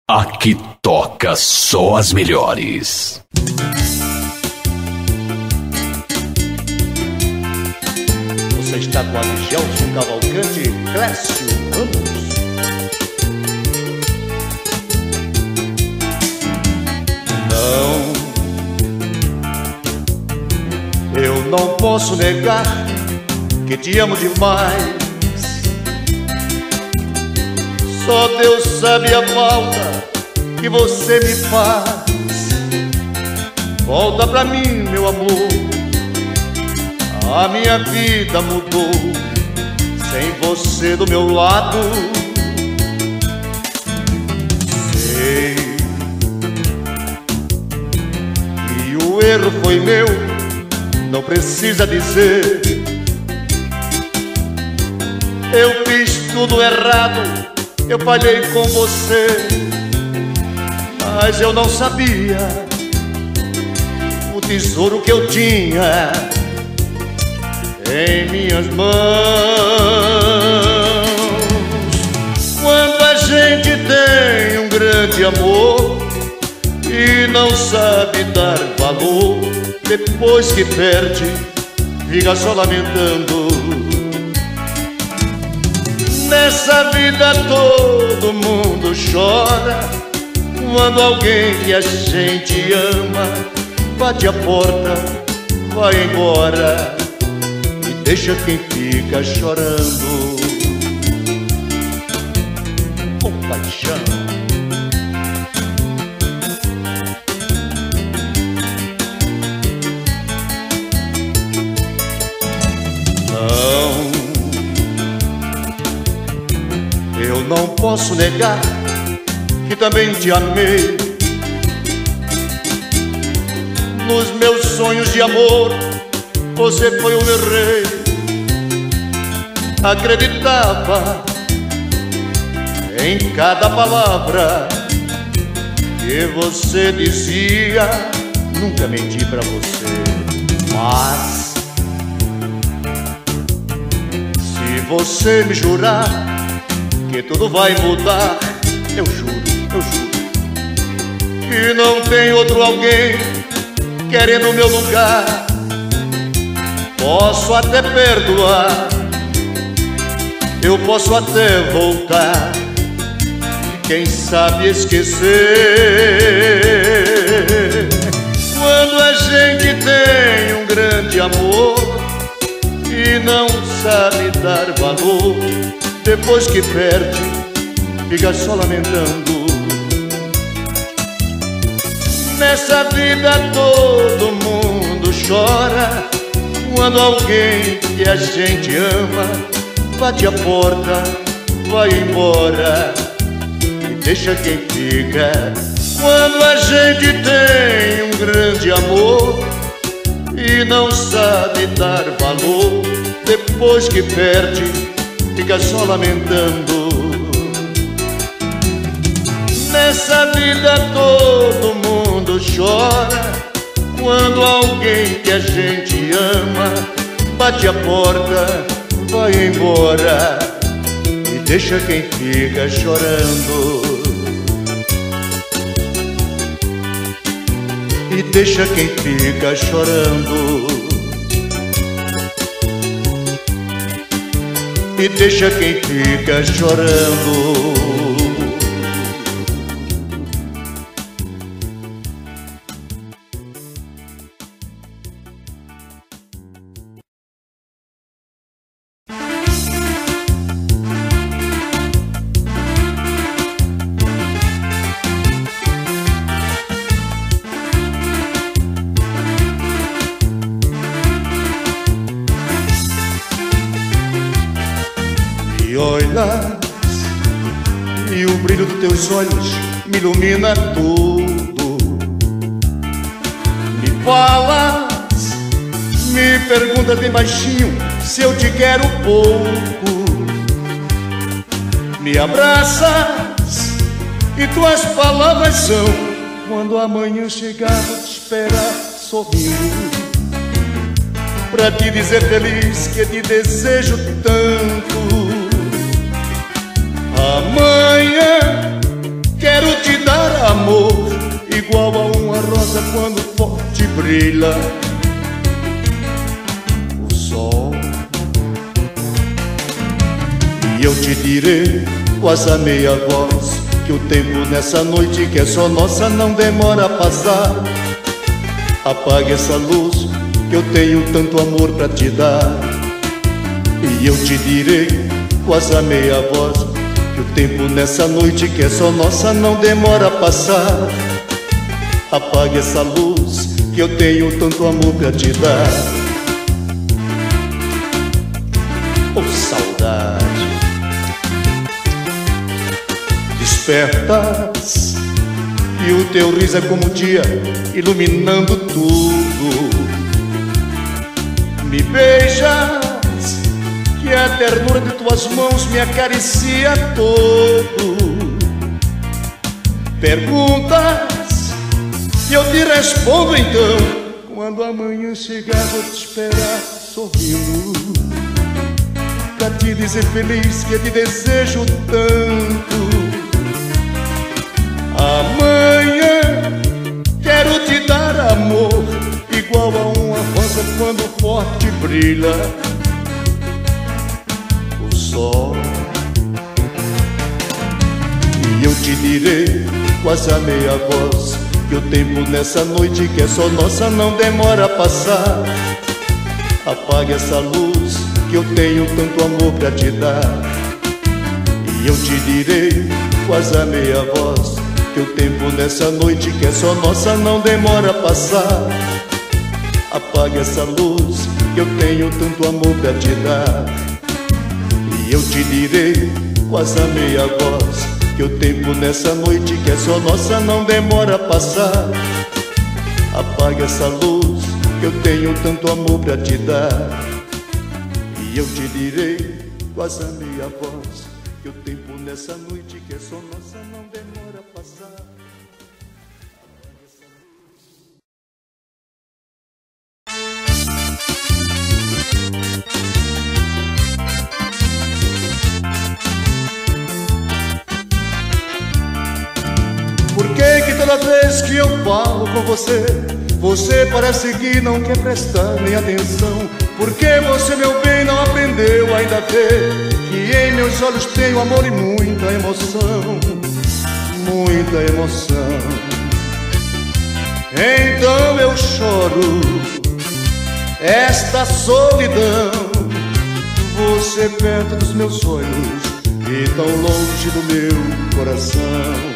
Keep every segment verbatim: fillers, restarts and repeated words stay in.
Aqui toca só as melhores. Você está com a Gelson Cavalcante e Clécio Ramos. Não, eu não posso negar que te amo demais. Só Deus sabe a falta que você me faz. Volta pra mim, meu amor. A minha vida mudou sem você do meu lado. Sei que o erro foi meu, não precisa dizer. Eu fiz tudo errado, eu falhei com você, mas eu não sabia o tesouro que eu tinha em minhas mãos. Quando a gente tem um grande amor e não sabe dar valor, depois que perde, fica só lamentando. Nessa vida todo mundo chora quando alguém que a gente ama bate a porta, vai embora e deixa quem fica chorando com paixão. Não, eu não posso negar que também te amei. Nos meus sonhos de amor, você foi o meu rei. Acreditava em cada palavra que você dizia. Nunca menti pra você, mas se você me jurar que tudo vai mudar, eu juro, eu juro que não tem outro alguém querendo o meu lugar. Posso até perdoar, eu posso até voltar e quem sabe esquecer. Quando a gente tem um grande amor e não sabe dar valor, depois que perde, fica só lamentando. Nessa vida todo mundo chora quando alguém que a gente ama bate a porta, vai embora e deixa quem fica. Quando a gente tem um grande amor e não sabe dar valor, depois que perde, fica só lamentando. Nessa vida todo mundo chora quando alguém que a gente ama bate a porta, vai embora e deixa quem fica chorando. E deixa quem fica chorando. E deixa quem fica chorando. E o brilho dos teus olhos me ilumina tudo. Me falas, me perguntas bem baixinho se eu te quero pouco. Me abraças e tuas palavras são: quando amanhã chegar vou te esperar sorrindo, pra te dizer feliz que te desejo tanto. Amanhã Quero te dar amor, igual a uma rosa quando forte brilha o sol. E eu te direi, quase a meia voz, que o tempo nessa noite que é só nossa não demora a passar. Apague essa luz, que eu tenho tanto amor pra te dar. E eu te direi, quase a meia voz, que o tempo nessa noite que é só nossa não demora a passar. Apague essa luz, que eu tenho tanto amor pra te dar. Oh, saudade, despertas e o teu riso é como o dia iluminando tudo. Me beijas, que a ternura de tuas mãos me acaricia todo. Perguntas e eu te respondo então, quando amanhã chegar vou te esperar sorrindo, pra te dizer feliz que eu te desejo tanto. Amanhã quero te dar amor, igual a uma rosa quando forte brilha o sol. E eu te direi, quase a meia voz, que o tempo nessa noite que é só nossa não demora a passar. Apague essa luz, que eu tenho tanto amor pra te dar. E eu te direi, quase a meia voz, que o tempo nessa noite que é só nossa não demora a passar. Apague essa luz, que eu tenho tanto amor pra te dar. E eu te direi, quase a meia voz, que o tempo nessa noite que é só nossa não demora a passar. Apague essa luz, que eu tenho tanto amor pra te dar. E eu te direi, quase a meia voz, que o tempo nessa noite que é só nossa não demora a passar. Por que que toda vez que eu falo com você, você parece que não quer prestar nem atenção? Por que você, meu bem, não aprendeu ainda a ver que em meus olhos tenho amor e muita emoção? Muita emoção. Então eu choro esta solidão, você perto dos meus sonhos e tão longe do meu coração.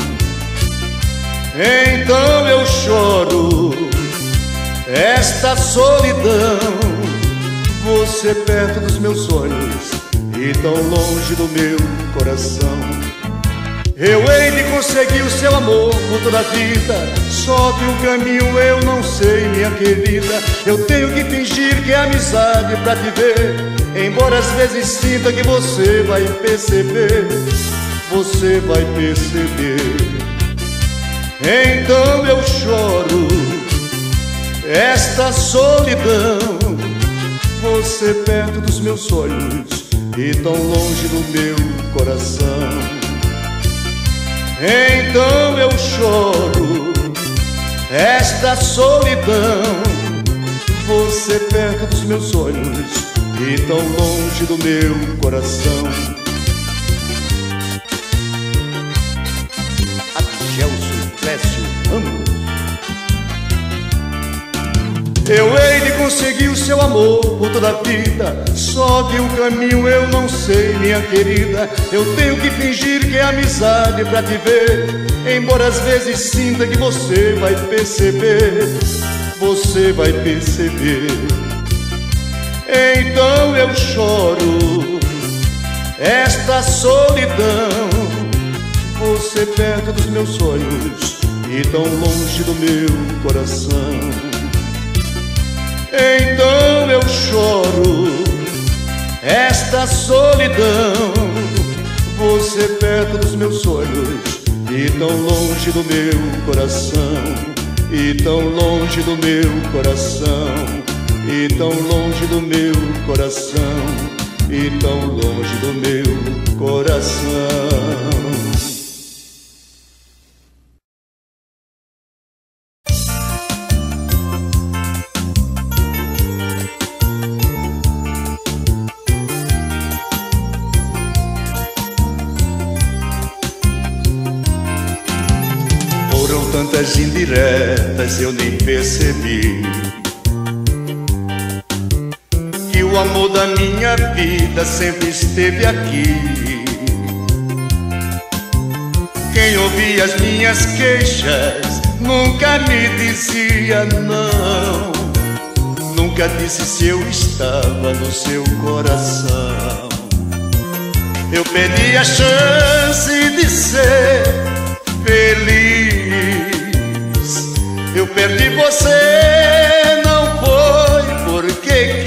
Então eu choro esta solidão, você perto dos meus sonhos e tão longe do meu coração. Eu hei de conseguir o seu amor por toda a vida, só que o caminho eu não sei, minha querida. Eu tenho que fingir que é amizade pra te ver, embora às vezes sinta que você vai perceber, você vai perceber. Então eu choro esta solidão, você perto dos meus sonhos e tão longe do meu coração. Então eu choro esta solidão, você perto dos meus sonhos e tão longe do meu coração. Eu hei de conseguir o seu amor por toda a vida, só que o caminho eu não sei, minha querida. Eu tenho que fingir que é amizade pra te ver, embora às vezes sinta que você vai perceber, você vai perceber. Então eu choro esta solidão, você perto dos meus sonhos e tão longe do meu coração. Então eu choro esta solidão, você perto dos meus sonhos e tão longe do meu coração. E tão longe do meu coração, e tão longe do meu coração, e tão longe do meu coração. tantas indiretas eu nem percebi que o amor da minha vida sempre esteve aqui. Quem ouvia as minhas queixas nunca me dizia não, nunca disse se eu estava no seu coração. Eu perdi a chance de ser feliz, eu perdi você, não foi porque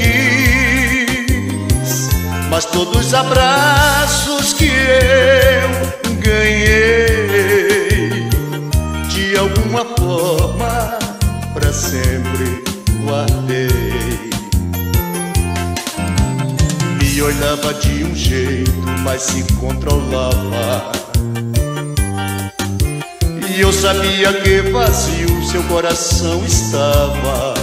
quis, mas todos os abraços que eu ganhei, de alguma forma pra sempre guardei. Me olhava de um jeito, mas se controlava, e eu sabia que vazio seu coração estava.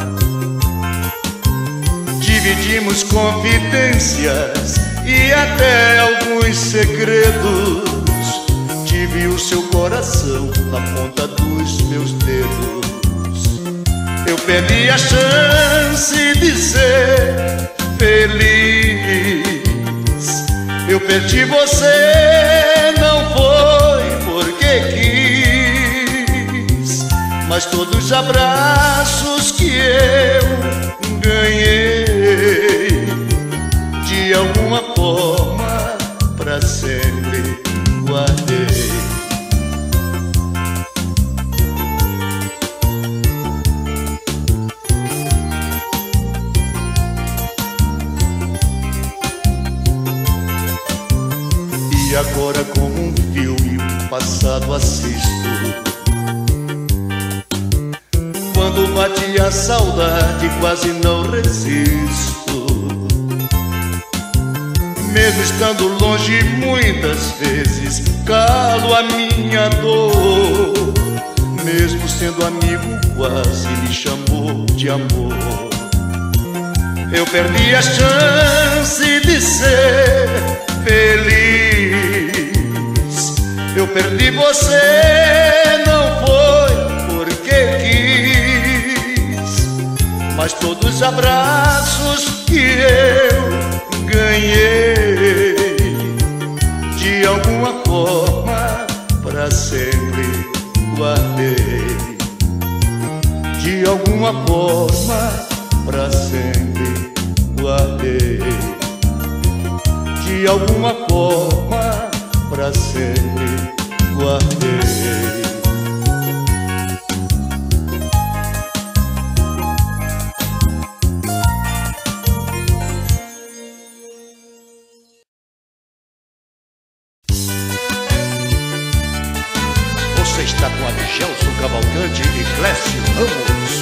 Dividimos confidências e até alguns segredos. Tive o seu coração na ponta dos meus dedos. Eu perdi a chance de ser feliz, eu perdi você, não foi porque quis, mas todos os abraços que eu ganhei, de alguma forma pra sempre guardei. E agora como um filme, o passado assisto. Quando bate a saudade, quase não resisto. Mesmo estando longe muitas vezes, calo a minha dor. Mesmo sendo amigo, quase me chamou de amor. Eu perdi a chance de ser feliz, eu perdi você, não foi porque quis, mas todos os abraços que eu ganhei, de alguma forma pra sempre guardei, de alguma forma pra sempre guardei, de alguma forma pra sempre guardei. Você está com Adgelson Cavalcante e Clécio Ramos.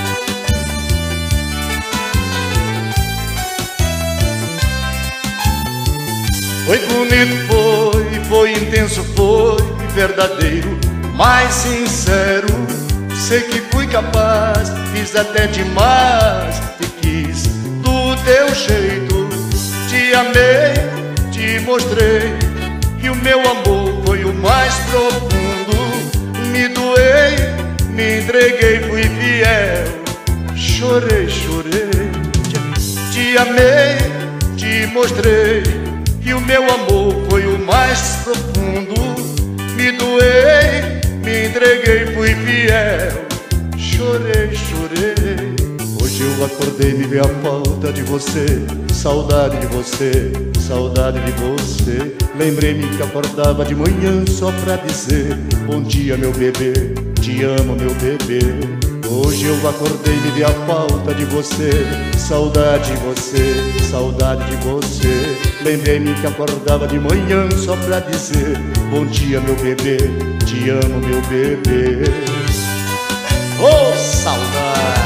Foi bonito, foi, foi intenso, foi verdadeiro, mais sincero. Sei que fui capaz, fiz até demais, te quis do teu jeito. Te amei, te mostrei que o meu amor foi o mais profundo. Me doei, me entreguei, fui fiel. Chorei, chorei, te amei, te mostrei que o meu amor foi o mais profundo. Me doei, me entreguei, fui fiel. Chorei, chorei. Hoje eu acordei, me veio a falta de você, saudade de você, saudade de você. Lembrei-me que acordava de manhã só pra dizer bom dia, meu bebê, te amo, meu bebê. Hoje eu acordei, me veio a falta de você, saudade de você, saudade de você. Lembrei-me que acordava de manhã só pra dizer bom dia, meu bebê, te amo, meu bebê. Oh, saudade!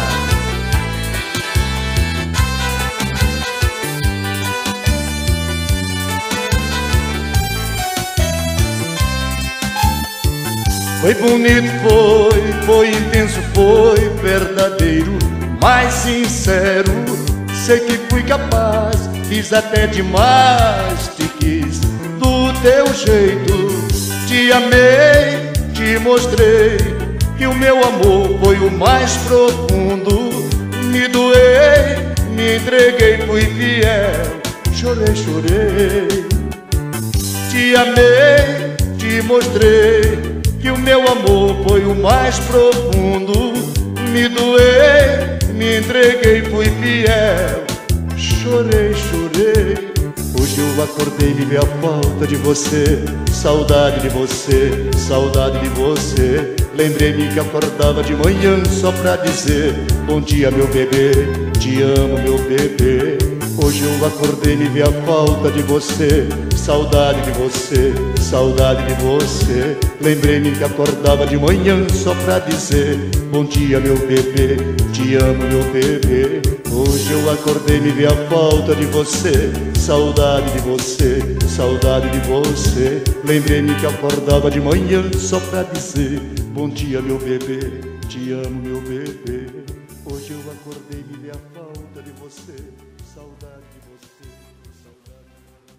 Foi bonito, foi, foi intenso, foi verdadeiro, mais sincero. Sei que fui capaz, fiz até demais, te quis do teu jeito. Te amei, te mostrei meu amor foi o mais profundo. Me doei, me entreguei, fui fiel. Chorei, chorei. Te amei, te mostrei que o meu amor foi o mais profundo. Me doei, me entreguei, fui fiel. Chorei, chorei. Hoje eu acordei e vi a falta de você. Saudade de você, saudade de você. Lembrei-me que acordava de manhã só pra dizer: bom dia, meu bebê, te amo, meu bebê. Hoje eu acordei e vi a falta de você. Saudade de você, saudade de você. Lembrei-me que acordava de manhã só pra dizer: bom dia, meu bebê, te amo, meu bebê. Hoje eu acordei e vi a falta de você. Saudade de você, saudade de você. Lembrei-me que acordava de manhã só pra dizer: bom dia, meu bebê, te amo, meu bebê. Hoje eu acordei e vi a falta de você. Saudade de você, saudade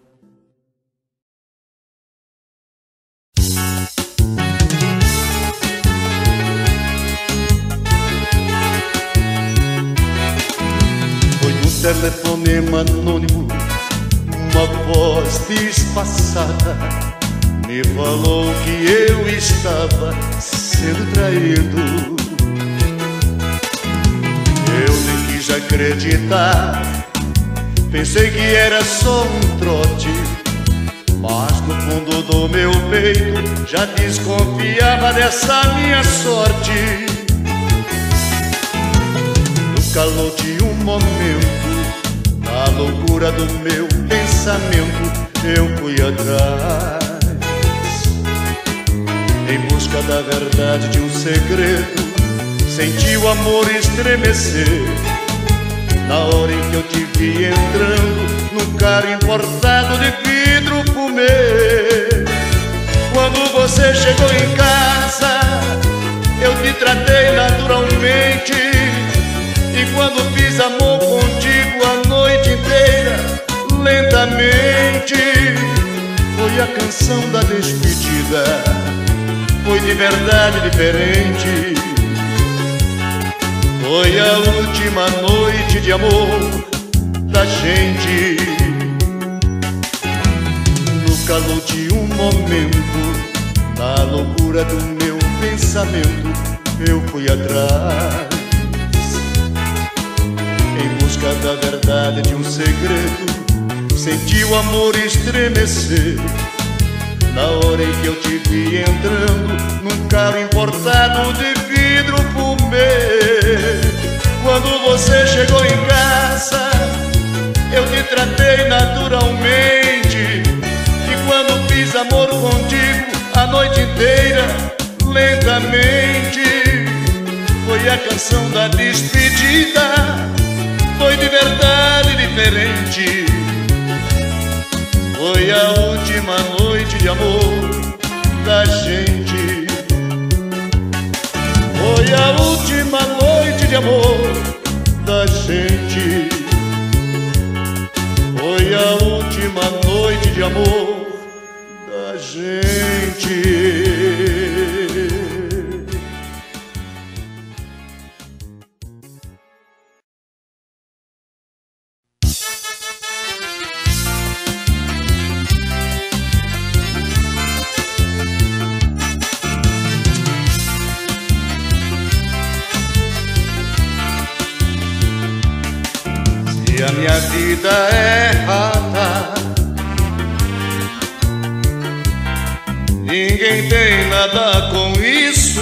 de você. Foi um telefonema anônimo, uma voz disfarçada me falou que eu estava sendo traído. Eu nem quis acreditar, pensei que era só um trote, mas no fundo do meu peito já desconfiava dessa minha sorte. No calor de um momento, na loucura do meu pensamento, eu fui atrás, em busca da verdade de um segredo. Senti o amor estremecer na hora em que eu te vi entrando num carro importado de vidro fumê. Quando você chegou em casa, eu te tratei naturalmente, e quando fiz amor contigo a noite inteira, lentamente, foi a canção da despedida. Foi de verdade diferente. Foi a última noite de amor da gente. No calor de um momento, na loucura do meu pensamento, eu fui atrás, em busca da verdade de um segredo. Senti o amor estremecer na hora em que eu te vi entrando num carro importado de vidro fumê. Quando você chegou em casa, eu te tratei naturalmente, e quando fiz amor contigo a noite inteira, lentamente, foi a canção da despedida. Foi de verdade diferente. Foi a última noite de amor da gente. Foi a última noite de amor da gente. Foi a última noite de amor da gente. Se a minha vida é errada, ninguém tem nada com isso.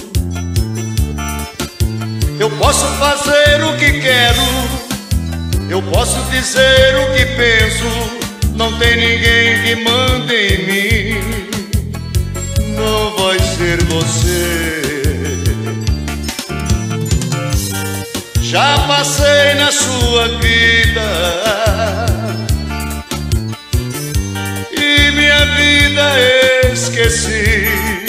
Eu posso fazer o que quero, eu posso dizer o que penso. Não tem ninguém que mande em mim, não vai ser você. Já passei na sua vida e minha vida esqueci.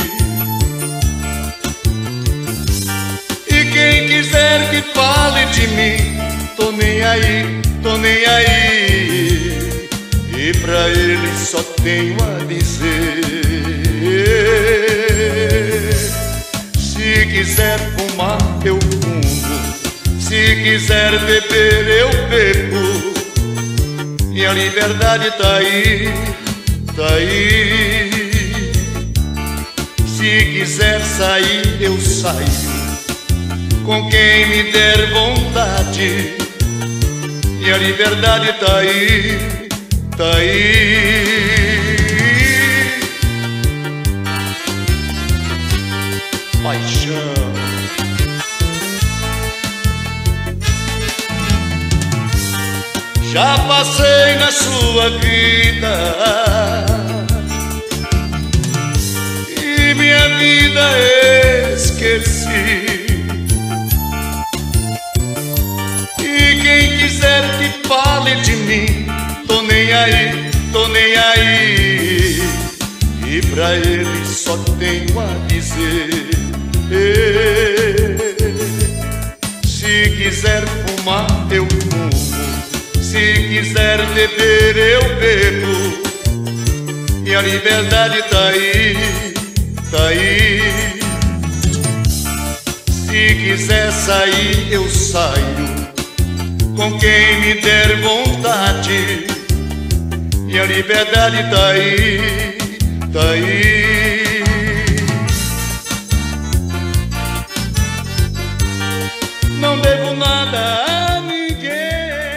E quem quiser que fale de mim, tô nem aí, tô nem aí. E pra ele só tenho a dizer: se quiser fumar, eu fumo. Se quiser beber, eu bebo. E a liberdade tá aí, tá aí. Se quiser sair, eu saio com quem me der vontade. E a liberdade tá aí, tá aí. Paixão. Já passei na sua vida e minha vida esqueci. E quem quiser que fale de mim, tô nem aí, tô nem aí. E pra ele só tenho a dizer: se quiser fumar, eu fumo. Se quiser beber, eu bebo. E a liberdade tá aí, tá aí. Se quiser sair, eu saio com quem me der vontade. E a liberdade tá aí, tá aí. Não devo nada a ninguém.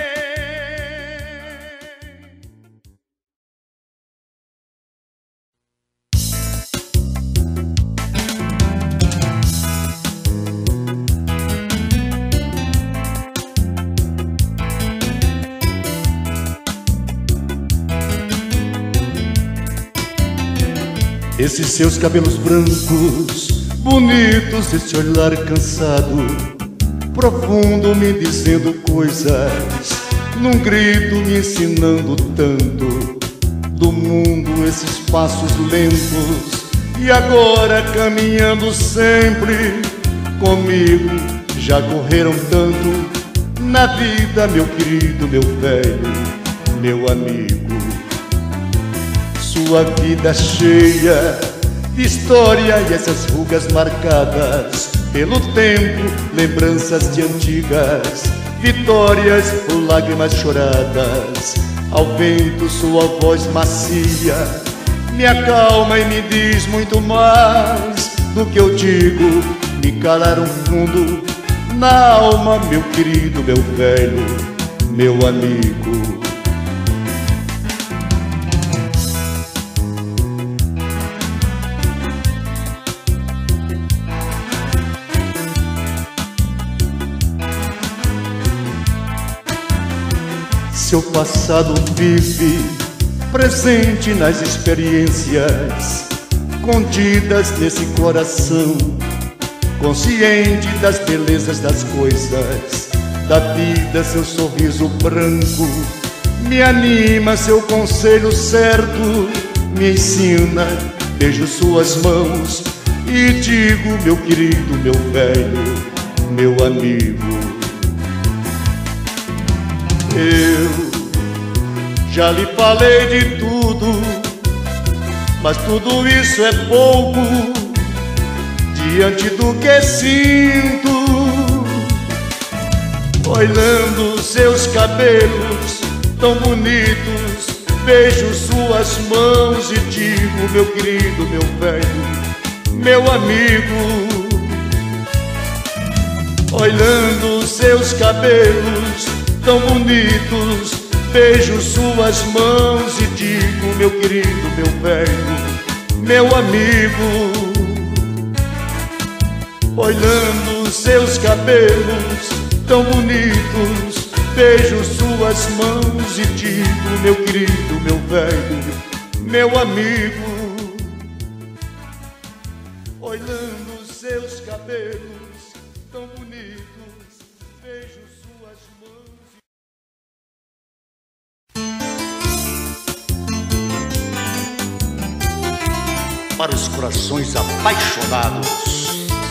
Esses seus cabelos brancos, bonitos, esse olhar cansado, profundo, me dizendo coisas, num grito me ensinando tanto do mundo, esses passos lentos, e agora caminhando sempre comigo. Já correram tanto na vida, meu querido, meu velho, meu amigo. Sua vida cheia de história e essas rugas marcadas pelo tempo, lembranças de antigas vitórias ou lágrimas choradas. Ao vento sua voz macia me acalma e me diz muito mais do que eu digo. Me calaram fundo na alma, meu querido, meu velho, meu amigo. Seu passado vive presente nas experiências contidas nesse coração, consciente das belezas das coisas da vida. Seu sorriso branco me anima, seu conselho certo me ensina. Beijo suas mãos e digo: meu querido, meu velho, meu amigo. Eu já lhe falei de tudo, mas tudo isso é pouco diante do que sinto. Olhando seus cabelos tão bonitos, beijo suas mãos e digo: meu querido, meu velho, meu amigo. Olhando seus cabelos tão bonitos, beijo suas mãos e digo: meu querido, meu velho, meu amigo. Olhando seus cabelos tão bonitos, beijo suas mãos e digo: meu querido, meu velho, meu amigo. Olhando seus cabelos tão bonitos, beijo suas mãos. Para os corações apaixonados,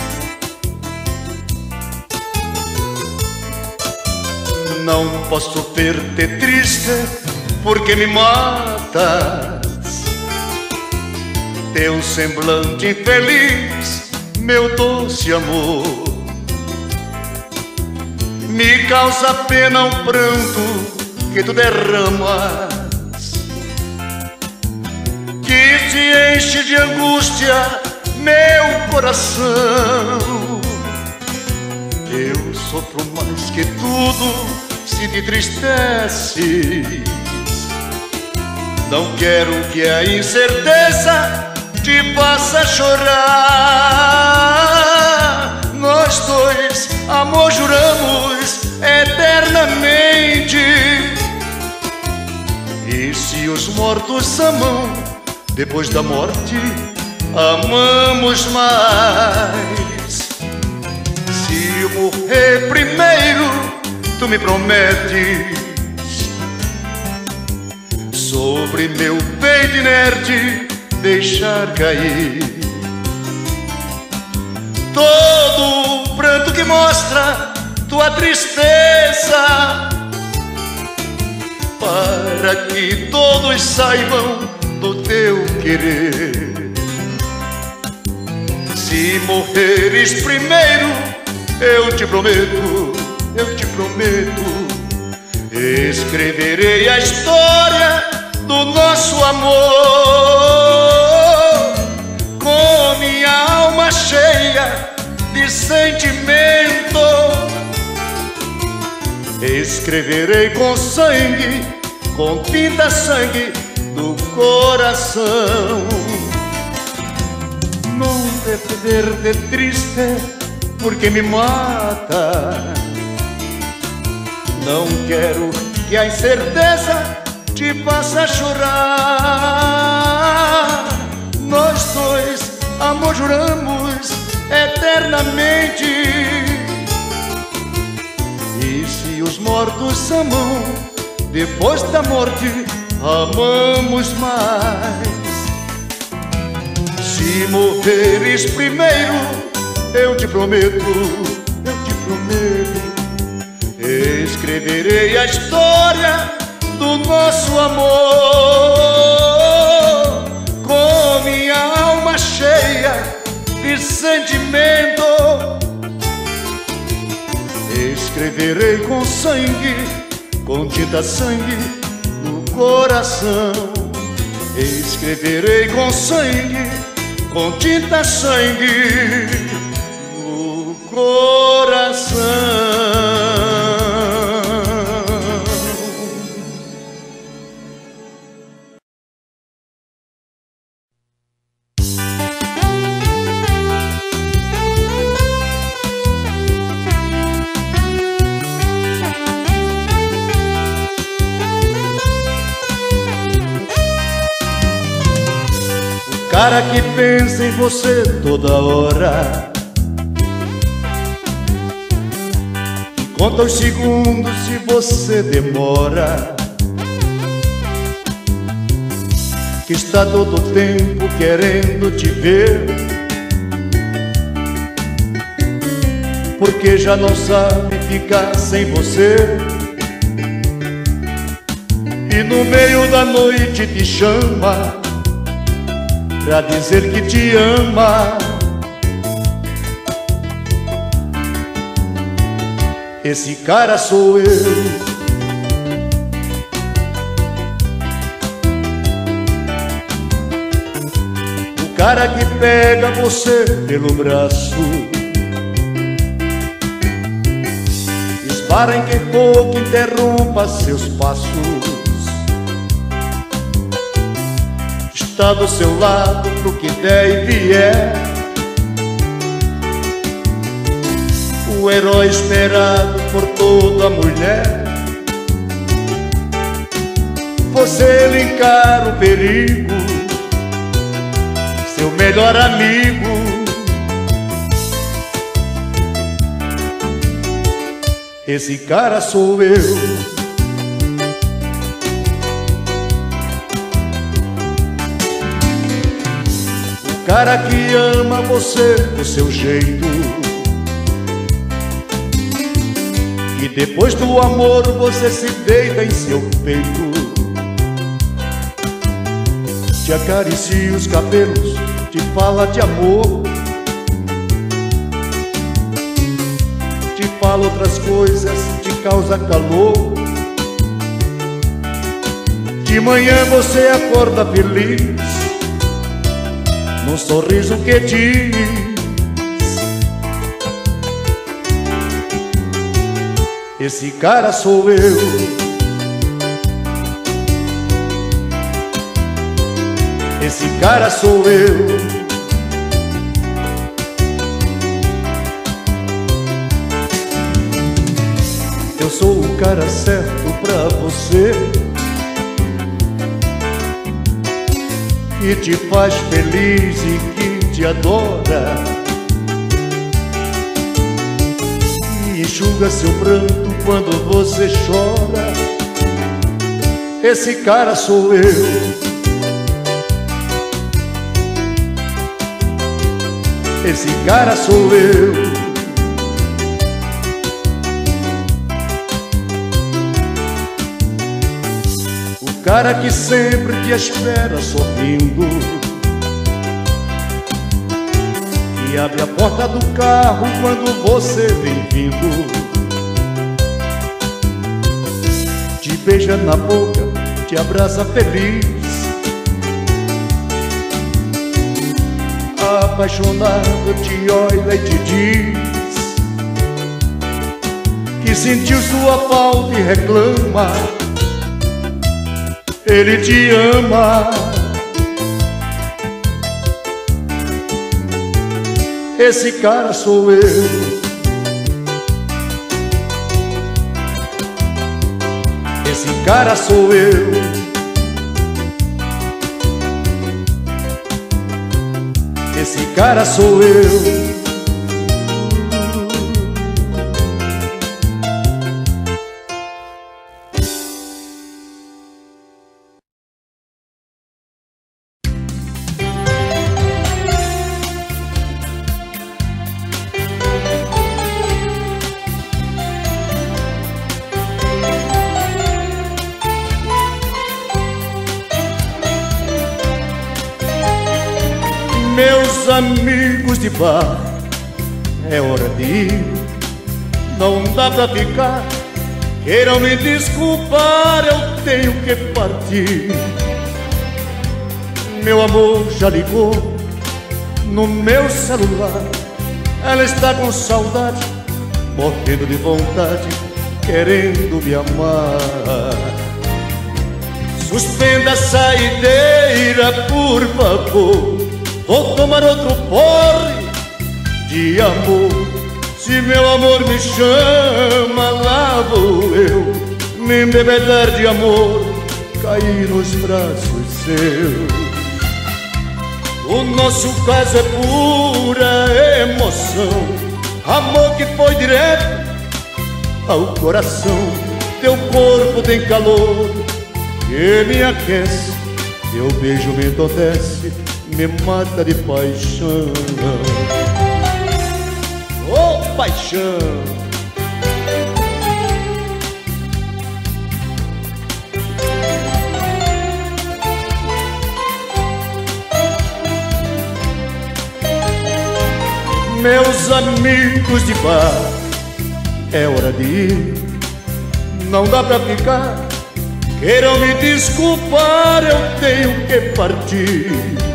não posso ver-te triste porque me matas. Teu semblante infeliz, meu dor doce amor. Me causa pena um pranto que tu derramas, que se enche de angústia meu coração. Eu sofro mais que tudo se te entristece. Não quero que a incerteza te faça chorar. Nós dois, amor, juramos eternamente. E se os mortos amam, depois da morte amamos mais. Se eu morrer primeiro, tu me prometes, sobre meu peito inerte deixar cair todo o pranto que mostra tua tristeza, para que todos saibam do teu querer. Se morreres primeiro, eu te prometo, eu te prometo, escreverei a história do nosso amor, com minha alma cheia de sentimento. Escreverei com sangue, com tinta sangue do coração. Não deve ver-te triste porque me mata. Não quero que a incerteza te faça chorar. Nós dois, amor, juramos eternamente. E se os mortos amam, depois da morte amamos mais. Se morreres primeiro, eu te prometo, eu te prometo, escreverei a história do nosso amor, com minha alma cheia de sentimento. Escreverei com sangue, com tinta sangue no coração. Escreverei com sangue, com tinta sangue no coração. Cara que pensa em você toda hora, que conta os segundos se você demora, que está todo tempo querendo te ver, porque já não sabe ficar sem você. E no meio da noite te chama pra dizer que te ama. Esse cara sou eu. O cara que pega você pelo braço, esbarra em quem for que interrompa seus passos, está do seu lado pro que der e vier, o herói esperado por toda mulher. Você lhe encara o perigo, seu melhor amigo. Esse cara sou eu. Cara que ama você do seu jeito, e depois do amor você se deita em seu peito, te acaricia os cabelos, te fala de amor, fala outras coisas, te causa calor. De manhã você acorda feliz, num sorriso que diz: esse cara sou eu. Esse cara sou eu. Eu sou o cara certo pra você, que te faz feliz e que te adora, e enxuga seu pranto quando você chora. Esse cara sou eu. Esse cara sou eu. O cara que sempre te espera sorrindo, que abre a porta do carro quando você vem vindo, te beija na boca, te abraça feliz, apaixonado te olha e te diz que sentiu sua falta e reclama. Ele te ama. Esse cara sou eu. Esse cara sou eu. Esse cara sou eu. Meus amigos de bar, é hora de ir, não dá pra ficar. Queiram me desculpar, eu tenho que partir. Meu amor já ligou no meu celular, ela está com saudade, morrendo de vontade, querendo me amar. Suspenda a saideira, por favor, vou tomar outro porre de amor. Se meu amor me chama, lá vou eu me embebedar de amor, cair nos braços seus. O nosso caso é pura emoção, amor que foi direto ao coração. Teu corpo tem calor que me aquece, teu beijo me entorpece, me mata de paixão. Oh, paixão! Meus amigos de bar, é hora de ir, não dá pra ficar. Queiram me desculpar, eu tenho que partir.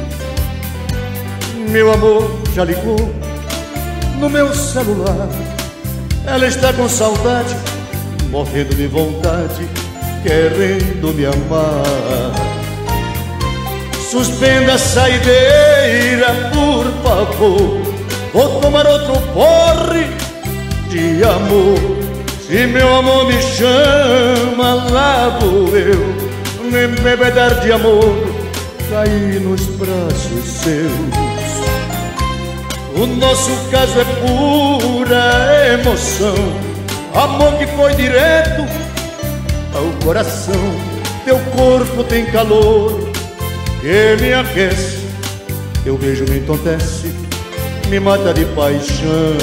Meu amor já ligou no meu celular, ela está com saudade, morrendo de vontade, querendo me amar. Suspenda a saideira, por favor, vou tomar outro porre de amor. Se meu amor me chama, lá vou eu me embebedar de amor, cair nos braços seus. O nosso caso é pura emoção, amor que foi direto ao coração. Teu corpo tem calor que me aquece, teu beijo me entorpece, me mata de paixão.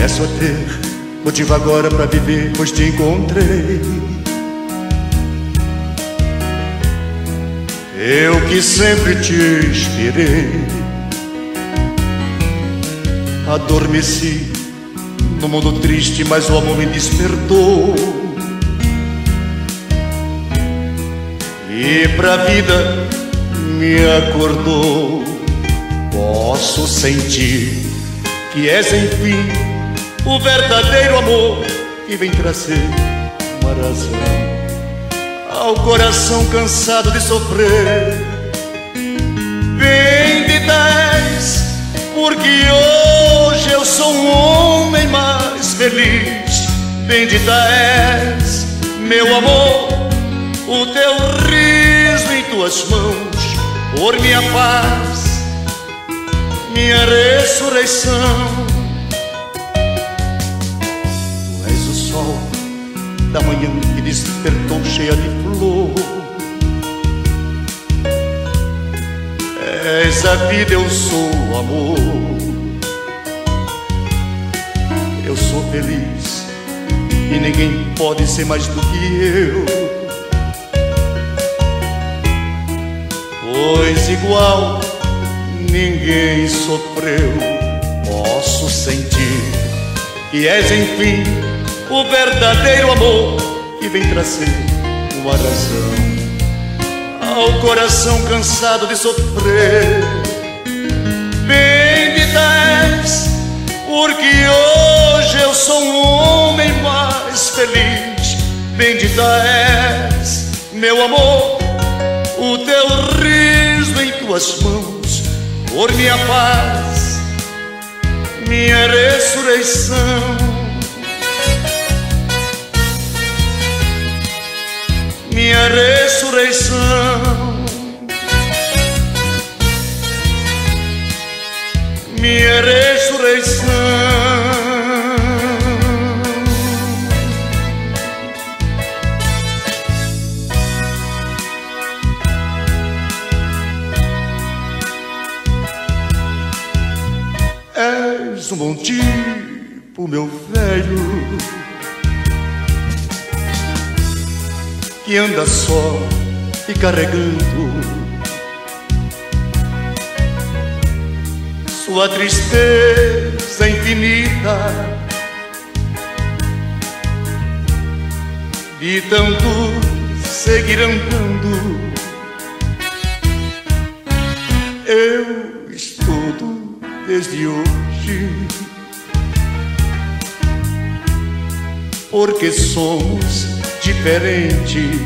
começo a ter motivo agora pra viver, pois te encontrei. Eu que sempre te esperei, adormeci no mundo triste, mas o amor me despertou. E pra vida me acordou. Posso sentir que és enfim o verdadeiro amor que vem trazer uma razão ao coração cansado de sofrer. Bendita-és, porque hoje eu sou um homem mais feliz. Bendita és, meu amor, o teu riso em tuas mãos, por minha paz, minha ressurreição. Tu és o sol da manhã que despertou cheia de flor. És a vida, eu sou o amor. Eu sou feliz e ninguém pode ser mais do que eu, pois igual ninguém sofreu. Posso sentir que és enfim o verdadeiro amor que vem trazer uma razão ao coração cansado de sofrer. Bendita és, porque hoje eu sou um homem mais feliz. Bendita és, meu amor, o teu riso em tuas mãos, por minha paz, minha ressurreição. Minha ressurreição, minha ressurreição. És um bom tipo, meu velho, que anda só e carregando sua tristeza infinita, de tanto seguir andando. Eu estudo desde hoje, porque somos diferentes.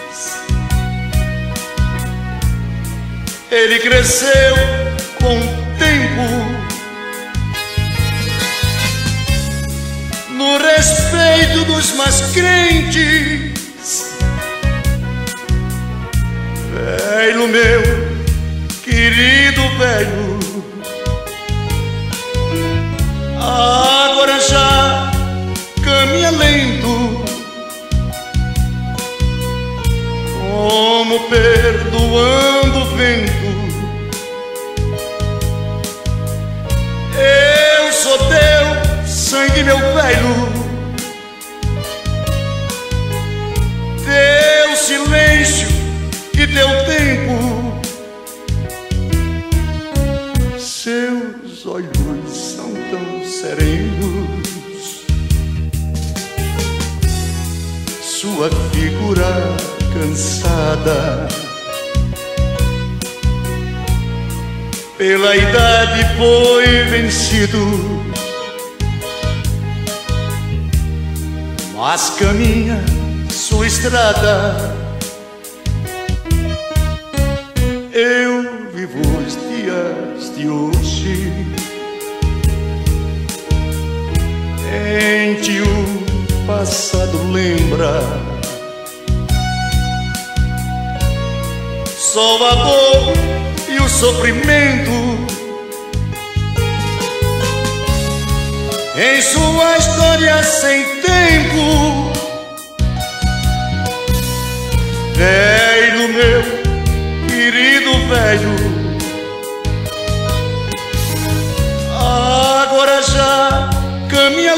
Ele cresceu com o tempo no respeito dos mais crentes. Velho meu, querido velho, agora já caminha lento, como perdoando o vento. Eu sou teu sangue, meu velho, teu silêncio e teu tempo. Seus olhos são tão serenos, sua figura cansada pela idade foi vencido, mas caminha sua estrada. Eu vivo os dias de hoje, em que o passado lembra só a dor e o sofrimento. Em sua história sem tempo, velho meu, querido velho, agora já caminha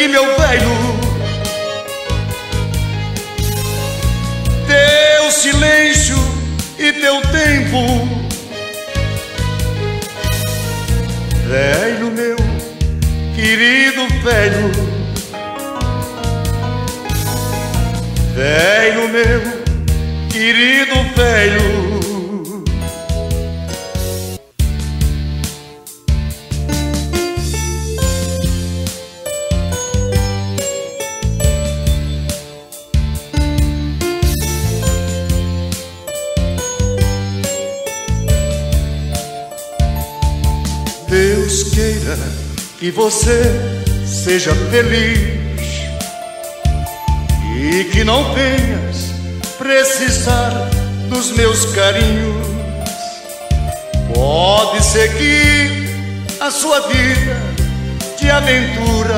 que, meu velho, teu silêncio e teu tempo, velho meu, querido velho, velho meu, querido velho. Deus queira que você seja feliz e que não venhas precisar dos meus carinhos. Pode seguir a sua vida de aventuras,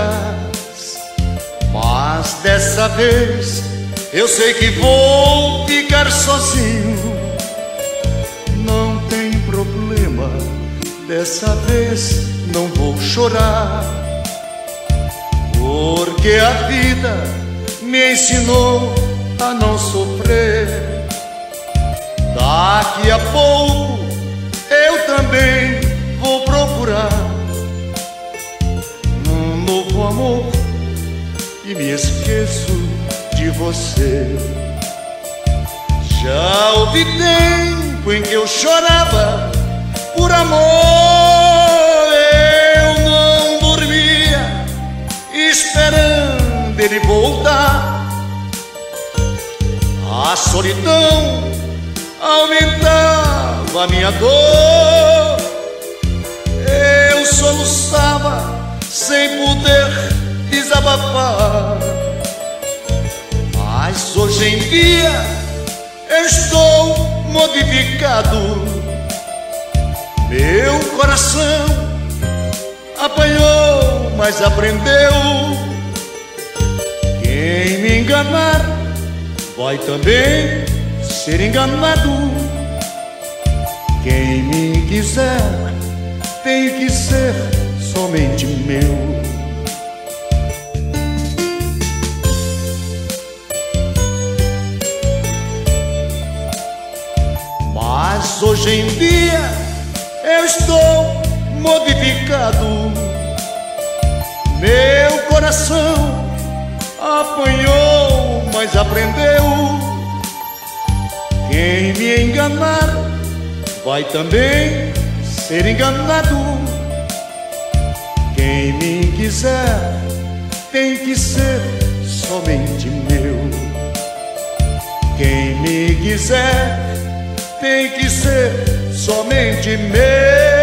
mas dessa vez eu sei que vou ficar sozinho. Não tem problema, dessa vez não vou chorar, porque a vida me ensinou a não sofrer. Daqui a pouco eu também vou procurar um novo amor e me esqueço de você. Já houve tempo em que eu chorava por amor, eu não dormia esperando ele voltar. A solidão aumentava a minha dor, eu soluçava sem poder desabafar. Mas hoje em dia eu estou modificado. Meu coração apanhou, mas aprendeu. Quem me enganar vai também ser enganado. Quem me quiser tem que ser somente meu. Mas hoje em dia eu estou modificado. Meu coração apanhou, mas aprendeu. Quem me enganar vai também ser enganado. Quem me quiser tem que ser somente meu. Quem me quiser tem que ser somente meu.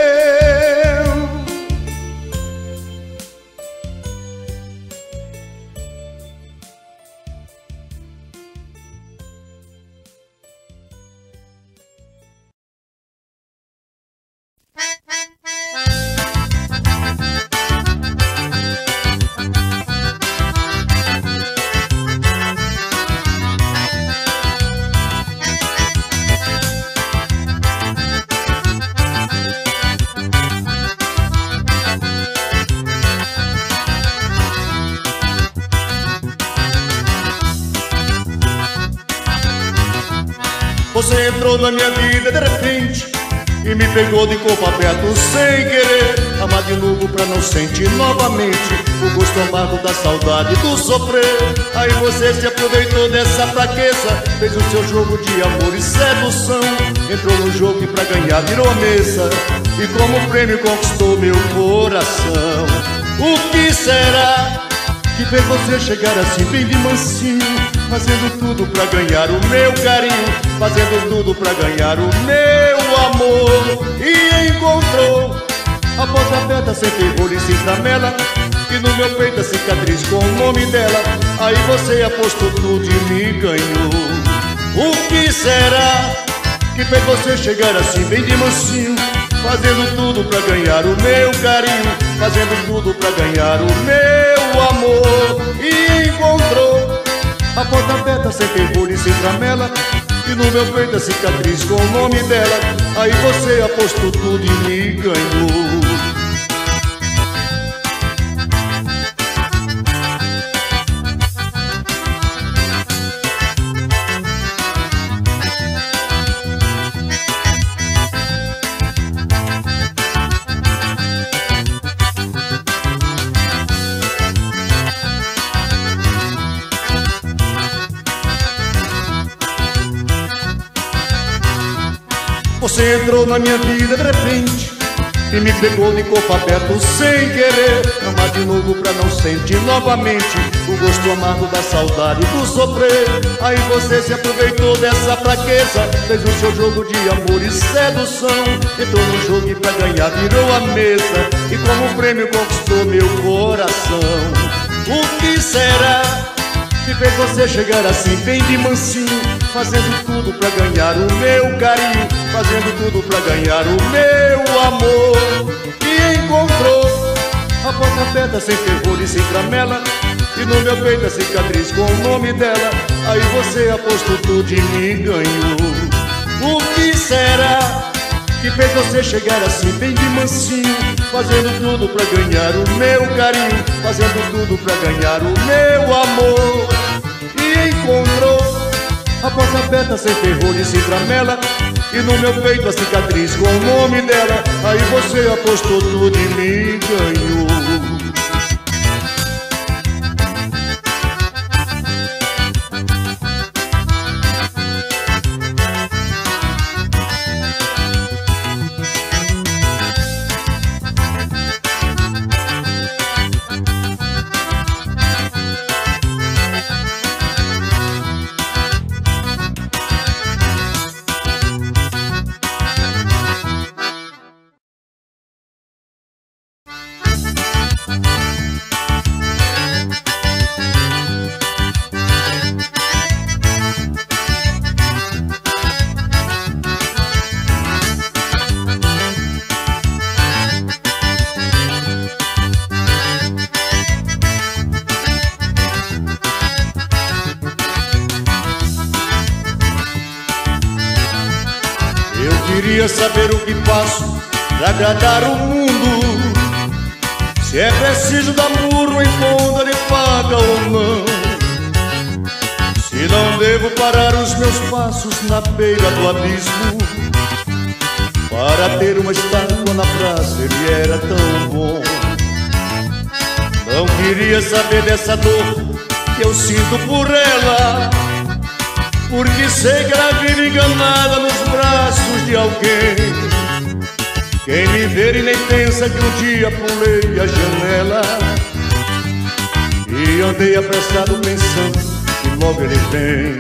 Você entrou na minha vida de repente e me pegou de corpo aberto sem querer. Amar de novo pra não sentir novamente o gosto amargo da saudade, do sofrer. Aí você se aproveitou dessa fraqueza, fez o seu jogo de amor e sedução. Entrou no jogo e pra ganhar virou a mesa, e como prêmio conquistou meu coração. O que será que fez você chegar assim bem de mansinho, fazendo tudo pra ganhar o meu carinho, fazendo tudo pra ganhar o meu amor? E encontrou a porta aberta sem ferrolho e sem tramela, e no meu peito a cicatriz com o nome dela. Aí você apostou tudo e me ganhou. O que será que fez você chegar assim bem de mansinho, fazendo tudo pra ganhar o meu carinho, fazendo tudo pra ganhar o meu amor? E encontrou a porta aberta sem ferrolho e sem tramela, e no meu peito a cicatriz com o nome dela. Aí você apostou tudo e me ganhou. Você entrou na minha vida de repente e me pegou de corpo aberto sem querer. Amar de novo pra não sentir novamente o gosto amargo da saudade do sofrer. Aí você se aproveitou dessa fraqueza, fez o seu jogo de amor e sedução. Entrou no jogo e pra ganhar virou a mesa e como prêmio conquistou meu coração. O que será que fez você chegar assim bem de mansinho, fazendo tudo pra ganhar o meu carinho, fazendo tudo pra ganhar o meu amor? E encontrou a porta aberta sem ferrolho e sem tramela, e no meu peito a cicatriz com o nome dela. Aí você apostou tudo e me ganhou. O que será que fez você chegar assim bem de mansinho, fazendo tudo pra ganhar o meu carinho, fazendo tudo pra ganhar o meu amor? E encontrou a porta aberta sem ferrolho e sem tramela, e no meu peito a cicatriz com o nome dela. Aí você apostou tudo e me ganhou. Queria saber o que faço pra agradar o mundo, se é preciso dar murro em ponta de faca ou não, se não devo parar os meus passos na beira do abismo para ter uma estátua na praça, ele era tão bom. Não queria saber dessa dor que eu sinto por ela, porque sei que ela vive enganada nos braços de alguém. Quem me vê e nem pensa que um dia pulei a janela e andei apressado pensando que logo ele vem.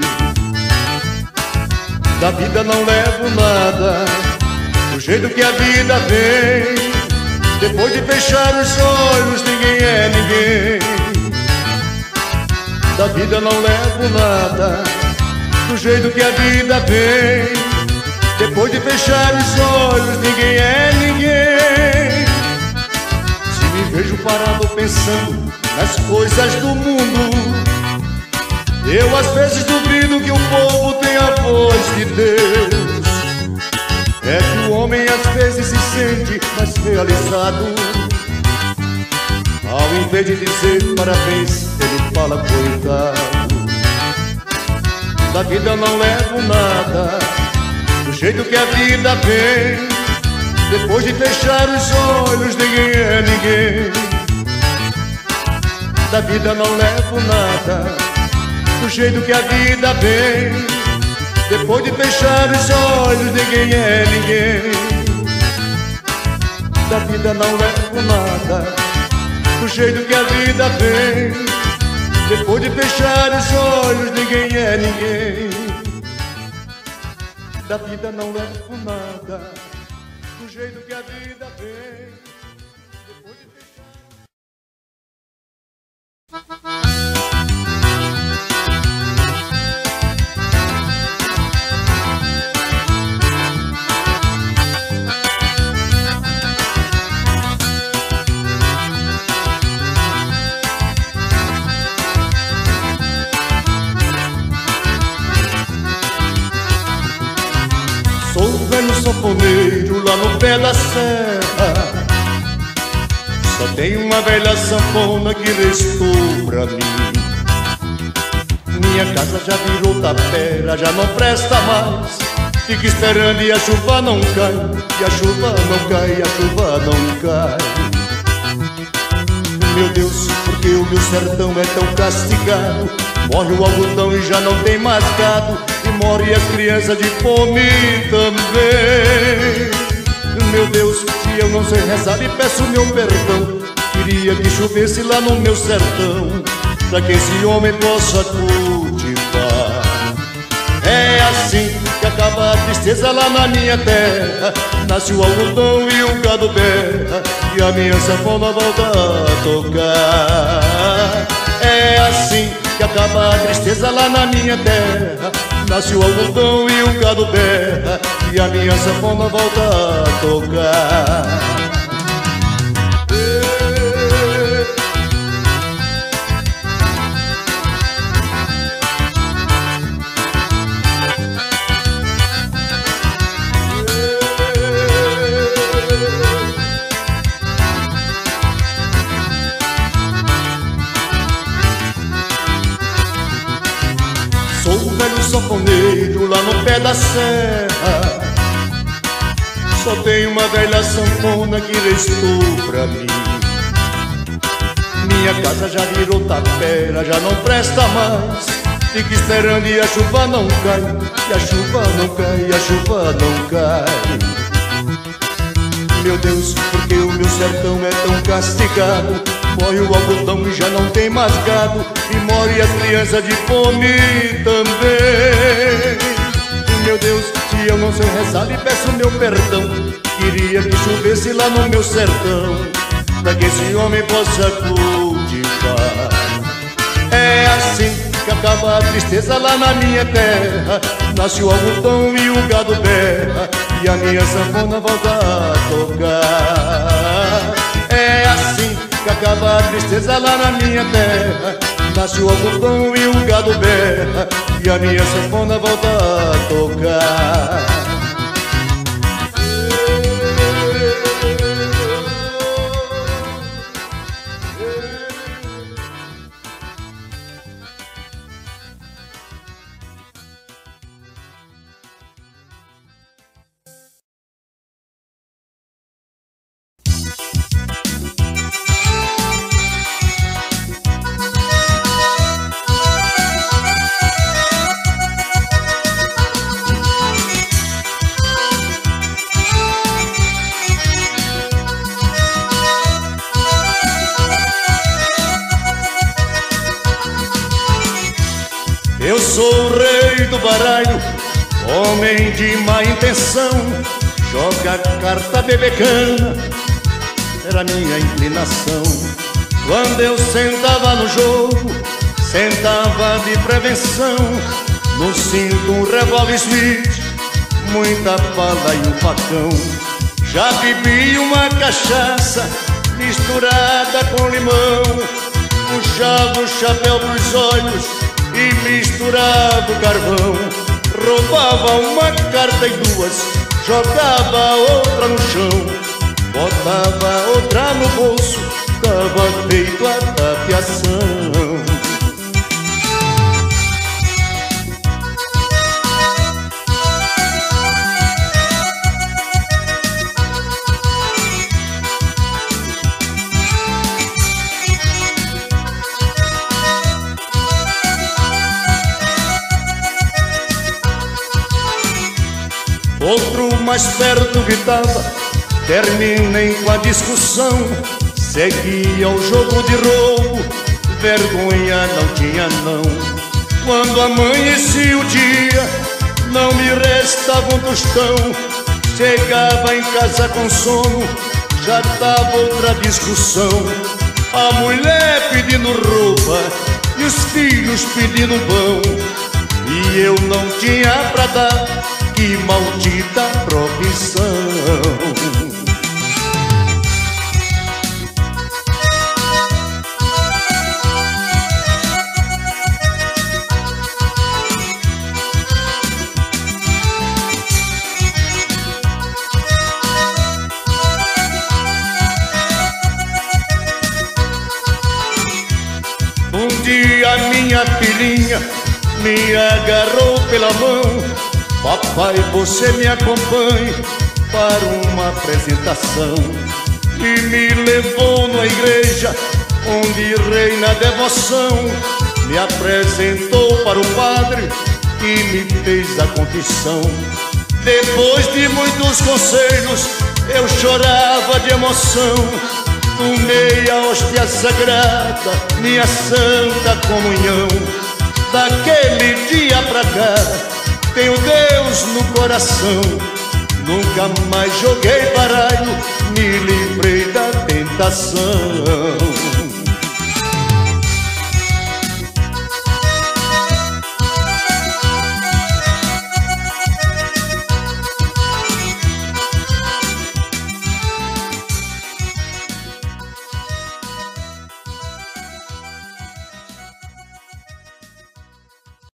Da vida não levo nada, do jeito que a vida vem. Depois de fechar os olhos ninguém é ninguém. Da vida não levo nada, do jeito que a vida vem. Depois de fechar os olhos ninguém é ninguém. Se me vejo parado pensando nas coisas do mundo, eu às vezes duvido que o povo tem a voz de Deus. É que o homem às vezes se sente mais realizado, ao invés de dizer parabéns, ele fala coitado. Da vida não levo nada, do jeito que a vida vem. Depois de fechar os olhos ninguém é ninguém. Da vida não levo nada, do jeito que a vida vem. Depois de fechar os olhos ninguém é ninguém. Da vida não levo nada, do jeito que a vida vem. Depois de fechar os olhos ninguém é ninguém. Da vida não levo nada, do jeito que a vida vem. Depois de fechar... sanfoneiro lá no pé da serra, só tem uma velha sanfona que restou pra mim. Minha casa já virou tapera, já não presta mais. Fica esperando e a chuva não cai, e a chuva não cai, e a chuva não cai. Meu Deus, porque o meu sertão é tão castigado? Morre o algodão e já não tem mais gado, e e morre as crianças de fome também. Meu Deus, se eu não sei rezar e peço meu perdão, queria que chovesse lá no meu sertão, pra que esse homem possa cultivar. É assim que acaba a tristeza lá na minha terra, nasce o algodão e o gado berra, e a minha sanfona volta a tocar. É assim que acaba a tristeza lá na minha terra, nasce o algodão e o gado berra, e a minha sanfona volta a tocar. Sou um velho sanfoneiro lá no pé da serra, só tenho uma velha sanfona que restou pra mim. Minha casa já virou tapera, já não presta mais, fico esperando e a chuva não cai, e a chuva não cai, e a chuva não cai. Meu Deus, porque o meu sertão é tão castigado, morre o algodão e já não tem mais gado, e morre as crianças de fome também. Meu Deus, se eu não sei rezar e peço meu perdão, queria que chovesse lá no meu sertão, pra que esse homem possa cultivar. É assim que acaba a tristeza lá na minha terra, nasce o algodão e o gado berra, e a minha sanfona volta a tocar. É assim que acaba a tristeza lá na minha terra, nasce o algodão e o gado berra, e a minha sanfona volta a tocar. Eu sou o rei do baralho, homem de má intenção, joga carta, bebe cana, era minha inclinação. Quando eu sentava no jogo, sentava de prevenção, no cinto um revólver Smith, muita bala e um facão. Já bebi uma cachaça misturada com limão, puxava o chapéu pros olhos e misturava o carvão. Roubava uma carta e duas, jogava outra no chão, botava outra no bolso, dava feito a tapiação. Outro mais perto gritava, terminem com a discussão, seguia o jogo de roubo, vergonha não tinha não. Quando amanhecia o dia, não me restava um tostão, chegava em casa com sono, já dava outra discussão. A mulher pedindo roupa e os filhos pedindo pão, e eu não tinha pra dar, que maldita profissão. Um dia minha filhinha me agarrou pela mão, papai, você me acompanhe para uma apresentação. E me levou na igreja onde reina a devoção, me apresentou para o padre e me fez a confissão. Depois de muitos conselhos, eu chorava de emoção. Tomei a hóstia sagrada, minha santa comunhão. Daquele dia pra cá, tenho Deus no coração. Nunca mais joguei baralho, me livrei da tentação.